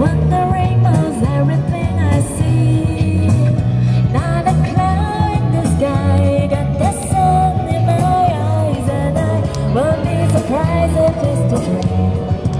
wondering most everything I see. Not a cloud in the sky, got the sun in my eyes, and I won't be surprised if it's a dream.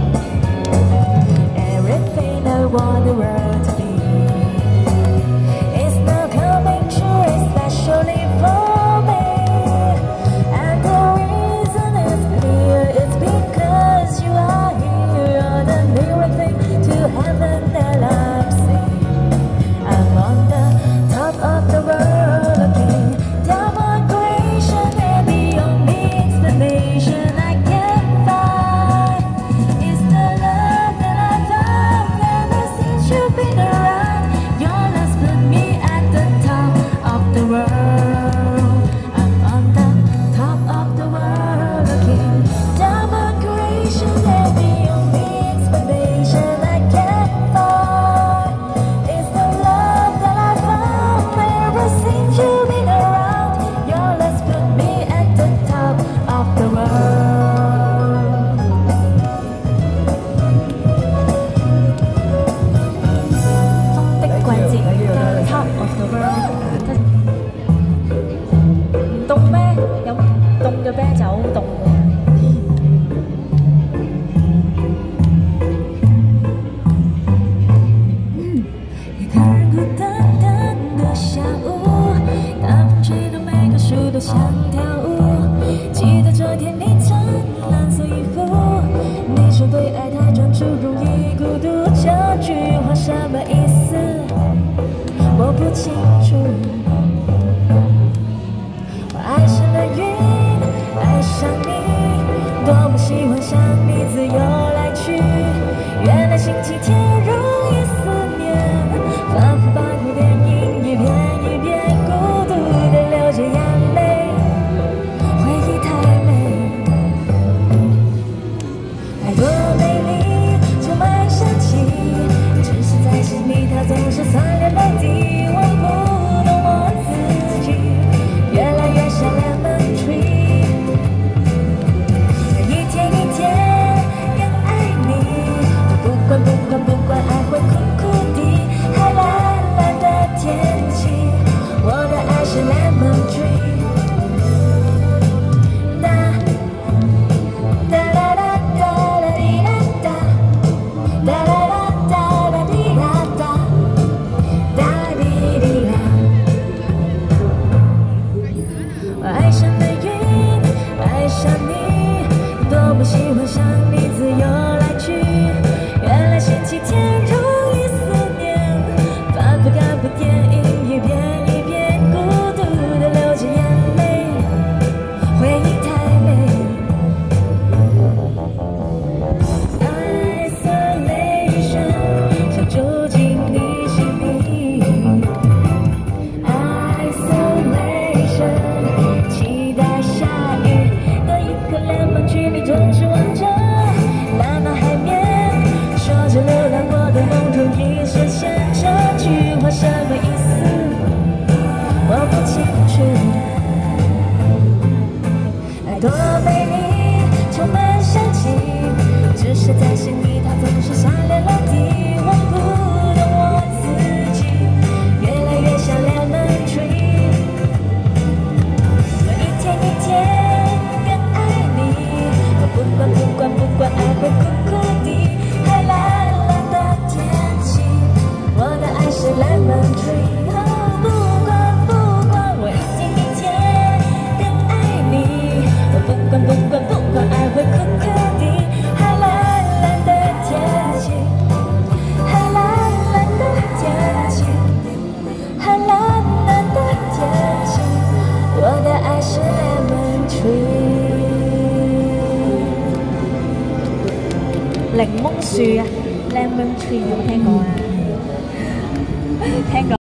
Everything I want the world to be is now coming true, especially for me. And the reason is clear, it's because you are here. You're the nearest thing to heaven that I've seen. I'm on the top of the world, looking down on creation, and the only explanation I can find is the love that I found ever since you've been around. Your love's put me at the top of the world. I'm on the top of the world, looking down on creation, and the only explanation I can find is the love that I found ever since you've been around. Your love's put me at the top of the world. Phong的季節嘅 top of the world。唔凍咩？飲凍嘅啤酒好凍喎。一个人孤单单的下午，大风吹动每棵树都像跳舞。记得昨天你穿蓝色衣服，你说对爱太专注容易孤独，这句话什么意思？我不清楚。我爱上了云，爱上你，多么喜欢像你自由来去。原来星期天容易思念，仿佛百部电影一遍一遍，孤独地流着眼泪，回忆太美，爱多美丽，充满神奇，只是在心里它总是酸连泪滴，我不懂我自己，越来越像 lemon tree。一天一天更爱你，不管爱会苦苦的，还蓝蓝的天气，我的爱是 lemon tree。哒哒哒哒哒哒滴哒哒，哒哒哒哒滴哒哒，哒滴滴哒。我爱上了云，爱上你，多么喜欢像你自由来去。原来星期天容易思念，反复看部电影一遍一遍，孤独地流着眼泪，回忆太美。Isolation 想住进你心里。Isolation 期待下雨的一颗 lemon tree，你总是望着蓝蓝海面，说着流浪过的梦终于实现。这句话什么意思？我不清楚。爱多美丽，充满神奇，只是在心里它总是酸连泪滴，我不懂我自己，越来越像 lemon tree。我一天一天更爱你，我不管爱会苦苦的，还蓝蓝的天气，我的爱是 lemon tree。不管我一天一天更爱你，我不管爱会苦苦的，还蓝蓝的天气，还蓝蓝的天气，还蓝蓝的天气，我的爱是 lemon tree。檸檬樹啊 ，lemon tree 有冇聽過啊？聽過。